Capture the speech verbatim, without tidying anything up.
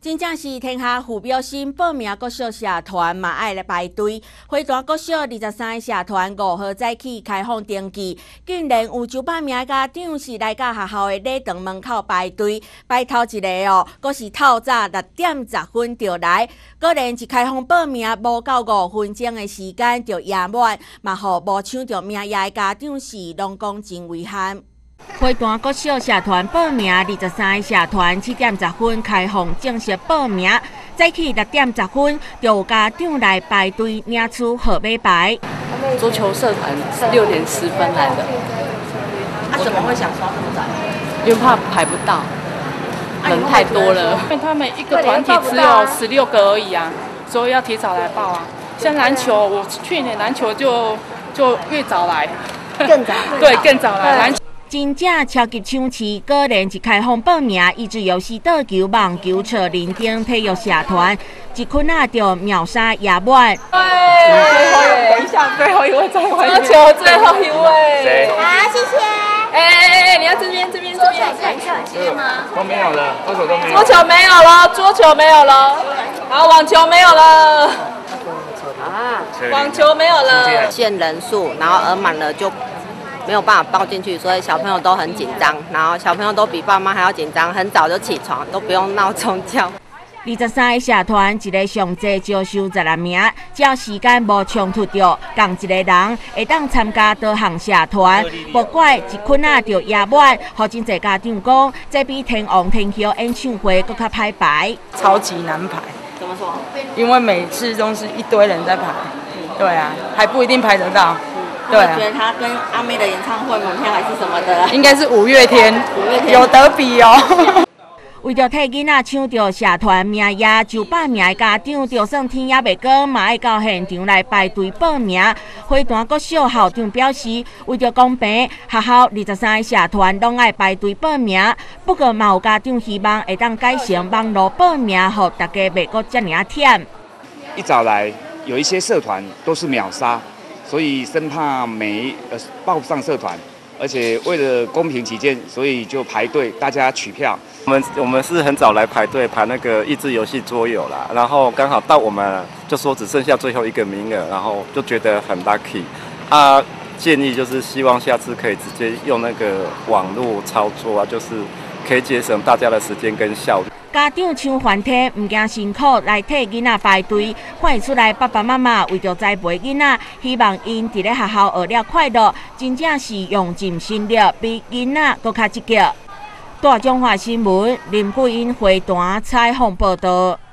真正是天下父母心，报名国小社团嘛爱来排队。花坛国小二十三个社团五号早起开放登记，竟然有九百名家长是来到学校的礼堂门口排队。排头一个哦，阁是透早六点十分就来，果然一开放报名，无到五分钟的时间就压满，嘛互无抢到名额的家长是拢讲真遗憾。花坛国小社团报名，二十三个社团七点十分开放正式报名。早起六点十分就有家长来排队领取号码牌。 足球社团是六点十分来的。 啊，怎么会想刷这么早？ 因为怕排不到，人太多了。因为他们一个团体只有十六个而已啊，所以要提早来报啊。像篮球，我去年篮球就就越早来， 更早， 对，更早来篮球。 真正超级抢市，果然一开放报名，益智游戏、倒球、网球、扯铃钉、体育社团，一困啊就秒杀压满。 对，最后一位，想最后一位再回球，最后一位。 好，谢谢。 哎哎哎，你要这边这边这边。 谢谢吗？ 都没有了，桌球都没有。 桌球没有了，桌球没有了，好，网球没有了。啊，网球没有了。 限人数，然后额满了就没有办法报进去，所以小朋友都很紧张，然后小朋友都比爸妈还要紧张，很早就起床，都不用闹钟叫。 二十三个社团，一个上济招收十六名，只要时间无冲突着，共一个人会当参加多项社团，不怪一困啊就压满，互真侪家长讲，这比天王天后演唱会更较歹排。 超级难排。 怎么说？ 因为每次都是一堆人在排，对啊，还不一定排得到。对啊， 觉得他跟阿妹的演唱会门票还是什么的？ 应该是五月天， 五月天有得比哦。 为着替囡仔抢到社团名额，九百名的家长，就算天也未光，嘛爱到现场来排队报名。花坛国小校长表示，为着公平，学校二十三个社团拢爱排队报名。不过，嘛有家长希望会当改成网络报名，互大家袂阁遮尔啊忝。 一早来，有一些社团都是秒杀。所以生怕没呃报不上社团，而且为了公平起见，所以就排队大家取票。 我们我们是很早来排队排那个益智游戏桌游啦，然后刚好到我们就说只剩下最后一个名额，然后就觉得很 lucky 啊。建议就是希望下次可以直接用那个网络操作啊，就是可以节省大家的时间跟效率。 家长抢翻天，唔惊辛苦来替囡仔排队，看得出来爸爸妈妈为着栽培囡仔，希望因伫咧学校学了快乐，真正是用尽心力，比囡仔更较积极。大中华新闻林桂英花坛采访报道。